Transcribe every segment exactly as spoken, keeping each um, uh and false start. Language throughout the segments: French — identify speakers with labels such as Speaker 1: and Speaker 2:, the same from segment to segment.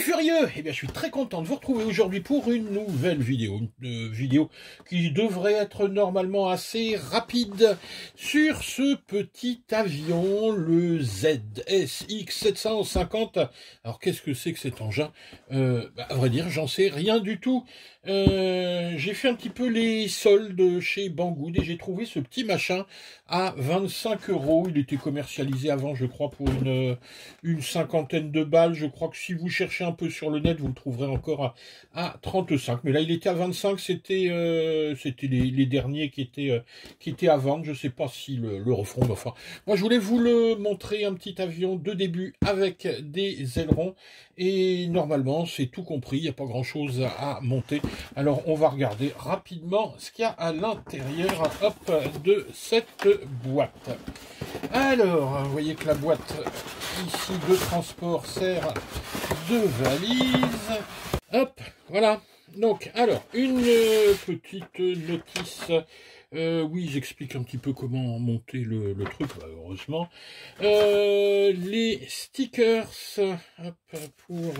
Speaker 1: furieux! Eh bien, je suis très content de vous retrouver aujourd'hui pour une nouvelle vidéo. Une euh, vidéo qui devrait être normalement assez rapide sur ce petit avion, le Z S X sept cent cinquante. Alors, qu'est-ce que c'est que cet engin? euh, bah, À vrai dire, j'en sais rien du tout. Euh, j'ai fait un petit peu les soldes chez Banggood et j'ai trouvé ce petit machin à vingt-cinq euros. Il était commercialisé avant, je crois, pour une, une cinquantaine de balles. Je crois que si vous cherchez un peu sur le net, vous le trouverez encore à, à trente-cinq. Mais là, il était à vingt-cinq. C'était euh, c'était les, les derniers qui étaient, euh, qui étaient à vendre. Je ne sais pas si le, le refond. Enfin, moi, je voulais vous le montrer, un petit avion de début avec des ailerons. Et normalement, c'est tout compris. Il n'y a pas grand-chose à monter. Alors, on va regarder rapidement ce qu'il y a à l'intérieur, hop, de cette boîte. Alors, vous voyez que la boîte ici de transport sert de valise. Hop, voilà. Donc, alors, une petite notice. Euh, oui, j'explique un petit peu comment monter le, le truc, bah, heureusement. Euh, les stickers, hop, pour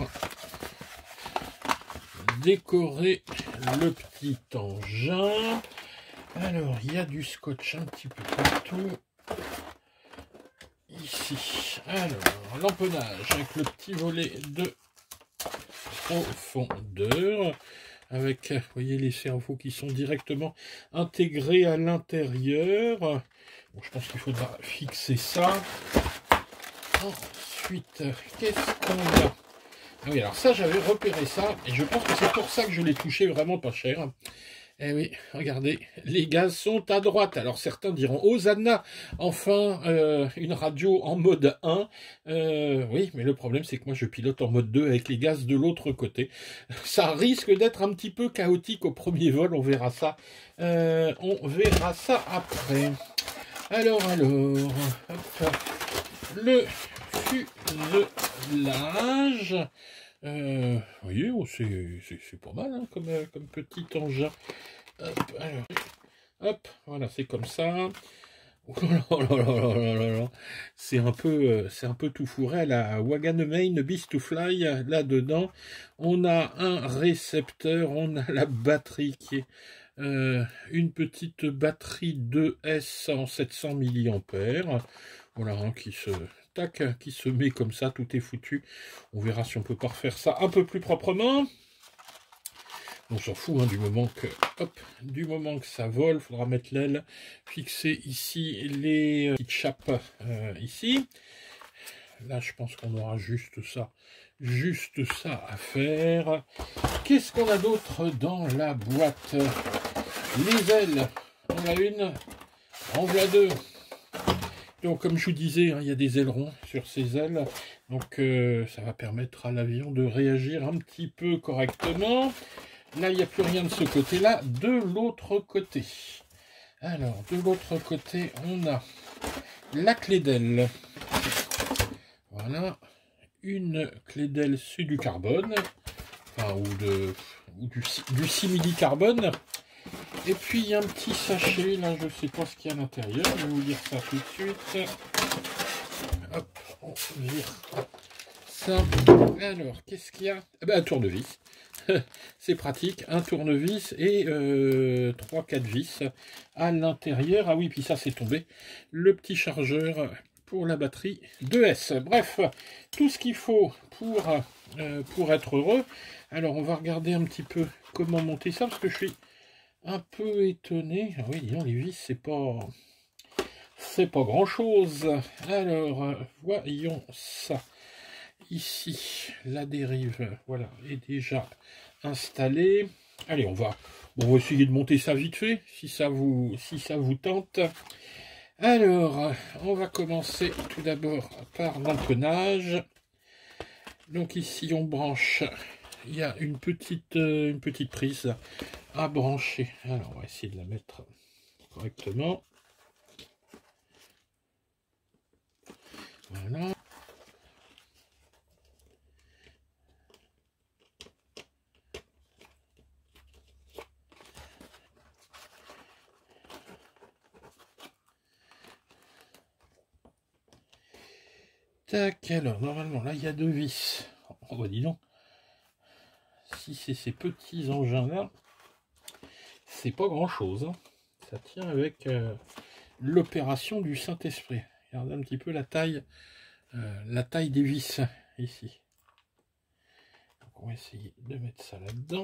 Speaker 1: décorer le petit engin. Alors, il y a du scotch un petit peu partout. Ici. Alors, l'empennage avec le petit volet de profondeur. Avec, vous voyez, les cerveaux qui sont directement intégrés à l'intérieur. Bon, je pense qu'il faudra fixer ça. Ensuite, qu'est-ce qu'on a? Ah oui, alors ça, j'avais repéré ça, et je pense que c'est pour ça que je l'ai touché vraiment pas cher. Eh oui, regardez, les gaz sont à droite. Alors certains diront, oh Zanna, enfin euh, une radio en mode un. Euh, oui, mais le problème c'est que moi je pilote en mode deux avec les gaz de l'autre côté. Ça risque d'être un petit peu chaotique au premier vol, on verra ça. Euh, on verra ça après. Alors, alors, hop, le fuselage. Euh, vous voyez, oh, c'est pas mal hein, comme, euh, comme petit engin. Hop, alors, hop, voilà, c'est comme ça. Oh là là là là là là. C'est un peu, euh, c'est un peu tout fourré à la Wagamane Beast to Fly. Là-dedans, on a un récepteur, on a la batterie qui est euh, une petite batterie deux S en sept cents milliampères. Voilà, hein, qui se tac, qui se met comme ça, tout est foutu. On verra si on peut pas refaire ça un peu plus proprement. On s'en fout hein, du moment que hop, du moment que ça vole, il faudra mettre l'aile, fixer ici les euh, petites chapes euh, ici. Là, je pense qu'on aura juste ça, juste ça à faire. Qu'est-ce qu'on a d'autre dans la boîte? Les ailes, on a une, on a deux. Donc, comme je vous disais, hein, il y a des ailerons sur ces ailes. Donc, euh, ça va permettre à l'avion de réagir un petit peu correctement. Là, il n'y a plus rien de ce côté-là. De l'autre côté. Alors, de l'autre côté, on a la clé d'aile. Voilà. Une clé d'aile, c'est du carbone. Enfin, ou, de, ou du, du simili-carbone. Et puis, il y a un petit sachet. Là, je ne sais pas ce qu'il y a à l'intérieur. Je vais vous dire ça tout de suite. Hop, on vire ça. Alors, qu'est-ce qu'il y a? Eh ben, un tournevis. C'est pratique, un tournevis et euh, trois quatre vis à l'intérieur. Ah oui, puis ça c'est tombé. Le petit chargeur pour la batterie deux S. Bref, tout ce qu'il faut pour, euh, pour être heureux. Alors on va regarder un petit peu comment monter ça, parce que je suis un peu étonné. Ah oui, disons, les vis, c'est pas... c'est pas grand chose. Alors, voyons ça. Ici, la dérive, voilà, est déjà installée. Allez, on va, bon, on va essayer de monter ça vite fait, si ça vous, si ça vous tente. Alors, on va commencer tout d'abord par l'empennage. Donc ici, on branche, il y a une petite, euh, une petite prise à brancher. Alors, on va essayer de la mettre correctement. Voilà. Tac, alors normalement là il y a deux vis. Oh bah dis donc, si c'est ces petits engins-là, c'est pas grand-chose. Hein. Ça tient avec euh, l'opération du Saint-Esprit. Regardez un petit peu la taille, euh, la taille des vis ici. Donc on va essayer de mettre ça là-dedans.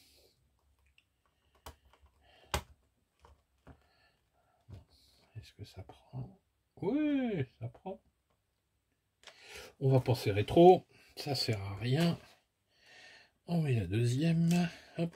Speaker 1: Est-ce que ça prend? Oui, ça prend. On va pas serrer trop, ça sert à rien. On met la deuxième. Hop.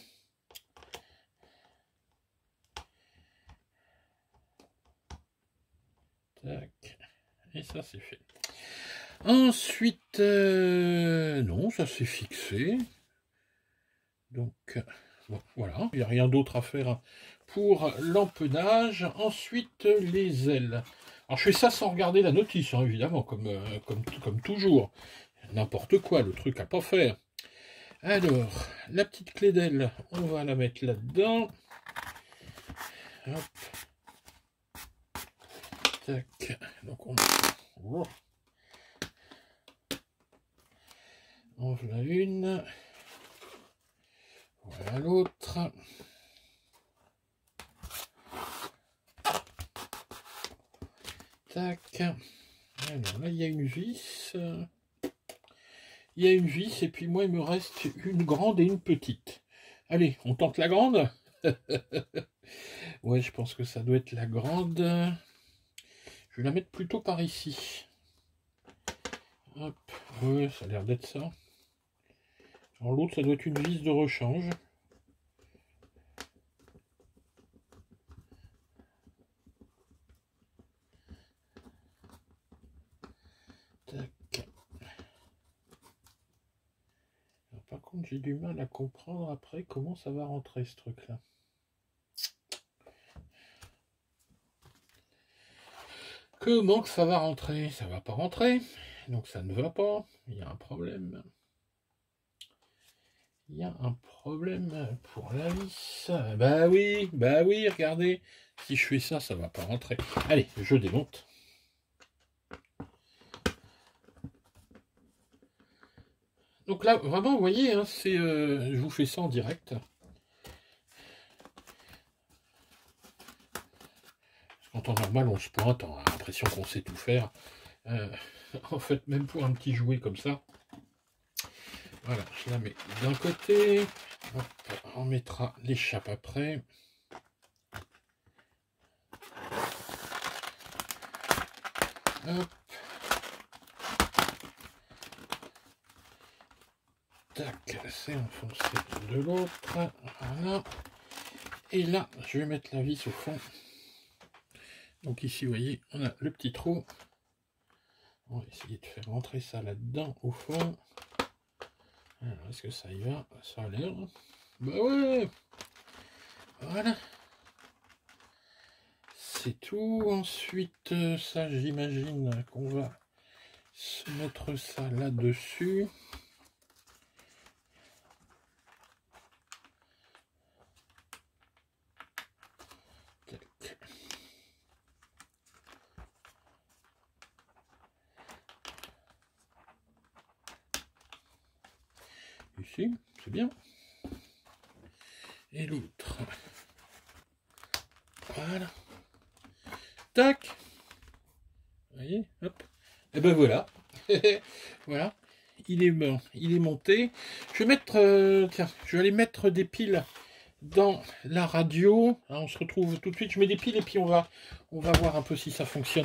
Speaker 1: Tac. Et ça c'est fait. Ensuite, euh, non, ça s'est fixé. Donc, bon, voilà, il n'y a rien d'autre à faire pour l'empennage. Ensuite, les ailes. Alors, je fais ça sans regarder la notice, hein, évidemment, comme, euh, comme, comme toujours. N'importe quoi, le truc à pas faire. Alors, la petite clé d'aile, on va la mettre là-dedans. Hop. Tac. Donc, on... Oh. En voilà une. Voilà l'autre. Tac. Alors là, il y a une vis. Il y a une vis, et puis moi, il me reste une grande et une petite. Allez, on tente la grande. Ouais, je pense que ça doit être la grande. Je vais la mettre plutôt par ici. Hop. Ouais, ça a l'air d'être ça. Alors l'autre, ça doit être une vis de rechange. Tac. Alors, par contre, j'ai du mal à comprendre après comment ça va rentrer ce truc-là. Comment que ça va rentrer? Ça va pas rentrer. Donc ça ne va pas. Il y a un problème. Il y a un problème pour la vis. Bah oui, bah oui, regardez. Si je fais ça, ça va pas rentrer. Allez, je démonte. Donc là, vraiment, vous voyez, hein, c'est, euh, je vous fais ça en direct. En temps normal, on se pointe, on a l'impression qu'on sait tout faire. Euh, en fait, même pour un petit jouet comme ça. Voilà, je la mets d'un côté. Hop, on mettra l'échappe après. Hop. Tac, c'est enfoncé de l'autre. Voilà. Et là, je vais mettre la vis au fond. Donc ici, vous voyez, on a le petit trou. On va essayer de faire rentrer ça là-dedans, au fond. Est-ce que ça y va? Ça a l'air. Bah ouais. Voilà. C'est tout. Ensuite, ça, j'imagine qu'on va se mettre ça là-dessus. Ici, c'est bien. Et l'autre. Voilà. Tac. Vous voyez, hop. Et ben voilà. Voilà. Il est, il est monté. Je vais mettre, euh, tiens, je vais aller mettre des piles dans la radio. Hein, on se retrouve tout de suite. Je mets des piles et puis on va, on va voir un peu si ça fonctionne.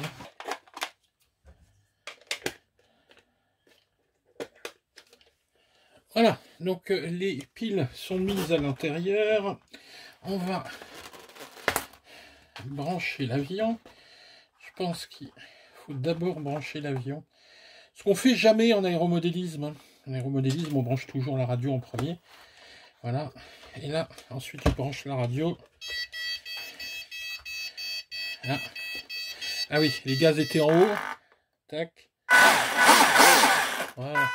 Speaker 1: Voilà, donc euh, les piles sont mises à l'intérieur. On va brancher l'avion. Je pense qu'il faut d'abord brancher l'avion. Ce qu'on fait jamais en aéromodélisme. Hein. En aéromodélisme, on branche toujours la radio en premier. Voilà. Et là, ensuite, on branche la radio. Là. Ah oui, les gaz étaient en haut. Tac. Voilà.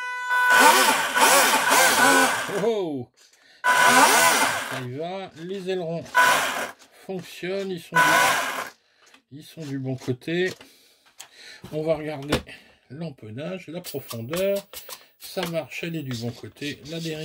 Speaker 1: Oh, oh. Ça y va. Les ailerons fonctionnent. Ils sont, du, ils sont du bon côté. On va regarder l'empennage, la profondeur. Ça marche, elle est du bon côté. La dérive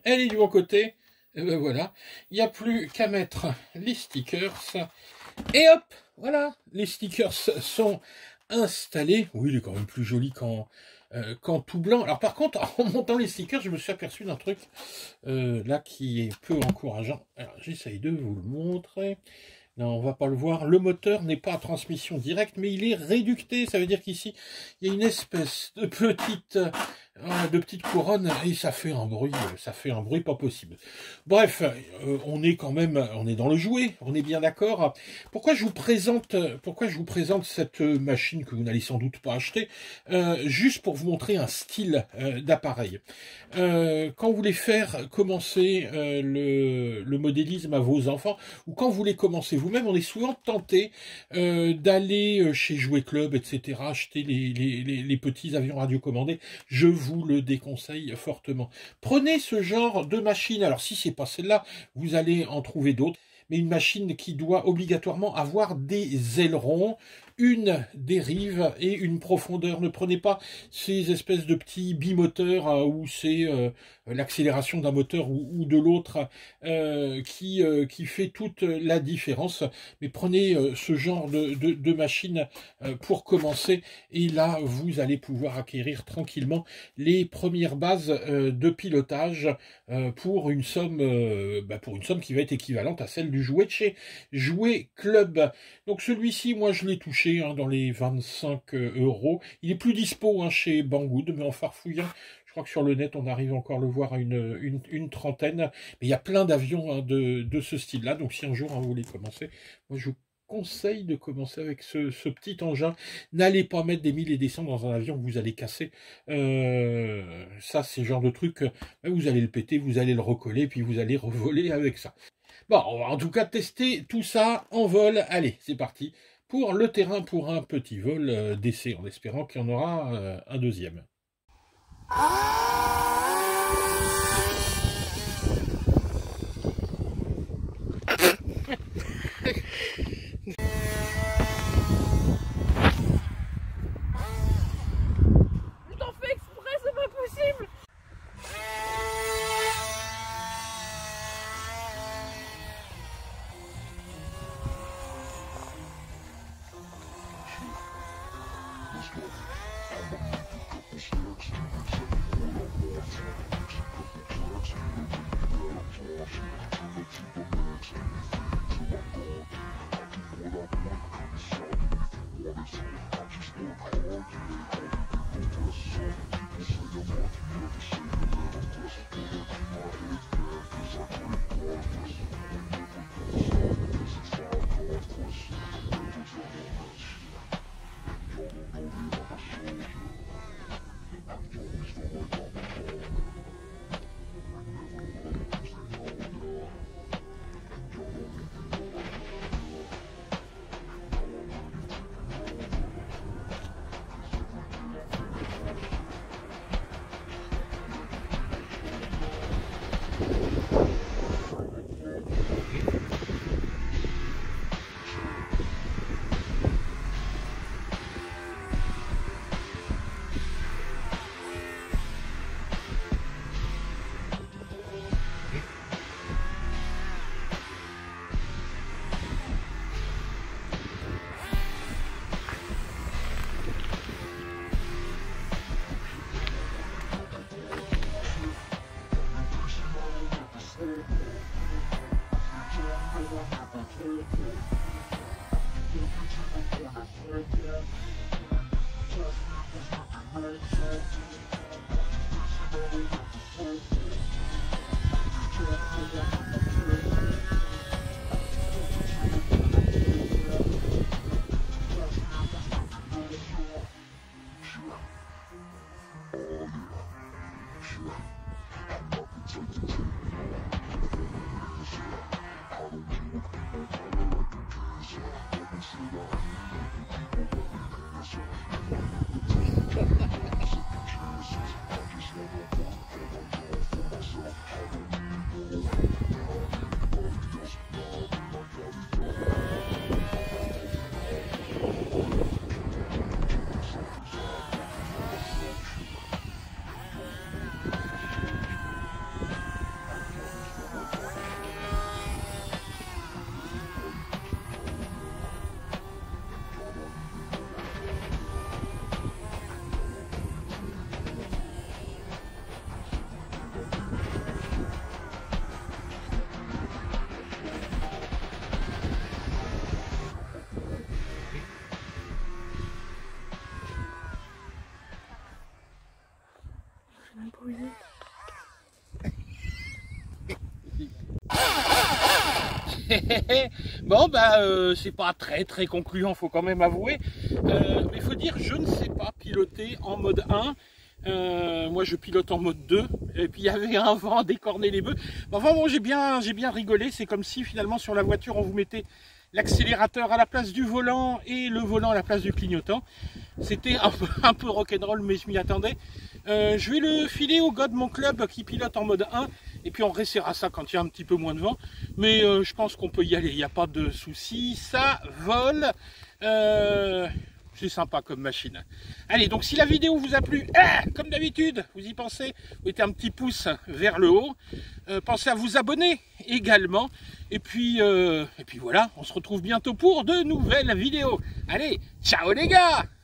Speaker 1: elle est du bon côté. Et ben voilà, il n'y a plus qu'à mettre les stickers. Et hop, voilà, les stickers sont installés. Oui, il est quand même plus joli qu'en euh, qu'en tout blanc. Alors par contre, en montant les stickers, je me suis aperçu d'un truc euh, là qui est peu encourageant. Alors j'essaye de vous le montrer. Non, on va pas le voir. Le moteur n'est pas à transmission directe, mais il est réducté. Ça veut dire qu'ici, il y a une espèce de petite, euh, de petite couronne et ça fait un bruit, ça fait un bruit pas possible. Bref, euh, on est quand même, on est dans le jouet, on est bien d'accord. Pourquoi je vous présente, pourquoi je vous présente cette machine que vous n'allez sans doute pas acheter, euh, juste pour vous montrer un style euh, d'appareil. Euh, quand vous voulez faire commencer euh, le, le modélisme à vos enfants, ou quand vous voulez commencer vous-même, on est souvent tenté euh, d'aller chez Jouet Club, et cetera, acheter les, les, les, les petits avions radiocommandés. Je vous le déconseille fortement. Prenez ce genre de machine. Alors si c'est pas celle-là, vous allez en trouver d'autres. Mais une machine qui doit obligatoirement avoir des ailerons, une dérive et une profondeur. Ne prenez pas ces espèces de petits bimoteurs euh, où c'est euh, l'accélération d'un moteur ou, ou de l'autre euh, qui, euh, qui fait toute la différence. Mais prenez euh, ce genre de, de, de machine euh, pour commencer et là vous allez pouvoir acquérir tranquillement les premières bases euh, de pilotage euh, pour une somme euh, bah pour une somme qui va être équivalente à celle du jouet de chez Jouet Club. Donc celui-ci, moi je l'ai touché dans les vingt-cinq euros. Il est plus dispo hein, chez Banggood, mais en farfouillant, je crois que sur le net, on arrive encore à le voir à une, une, une trentaine. Mais il y a plein d'avions hein, de, de ce style-là. Donc si un jour hein, vous voulez commencer, moi je vous conseille de commencer avec ce, ce petit engin. N'allez pas mettre des mille et des cents dans un avion que vous allez casser. Euh, ça, c'est le genre de truc, vous allez le péter, vous allez le recoller, puis vous allez revoler avec ça. Bon, on va en tout cas tester tout ça en vol. Allez, c'est parti pour le terrain pour un petit vol euh, d'essai, en espérant qu'il y en aura euh, un deuxième.
Speaker 2: Je t'en fais exprès, c'est pas possible.
Speaker 1: Bon, bah, euh, c'est pas très très concluant, faut quand même avouer. Euh, mais faut dire, je ne sais pas piloter en mode un. Euh, moi, je pilote en mode deux. Et puis, il y avait un vent, décorner les bœufs. Enfin, bon, j'ai bien, j'ai bien rigolé. C'est comme si, finalement, sur la voiture, on vous mettait l'accélérateur à la place du volant et le volant à la place du clignotant. C'était un peu, un peu rock'n'roll, mais je m'y attendais. Euh, je vais le filer au gars de mon club qui pilote en mode un. Et puis on réessayera ça quand il y a un petit peu moins de vent. Mais euh, je pense qu'on peut y aller, il n'y a pas de souci. Ça vole. Euh, c'est sympa comme machine. Allez, donc si la vidéo vous a plu, ah, comme d'habitude, vous y pensez, vous mettez un petit pouce vers le haut. Euh, pensez à vous abonner également. Et puis, euh, et puis voilà, on se retrouve bientôt pour de nouvelles vidéos. Allez, ciao les gars!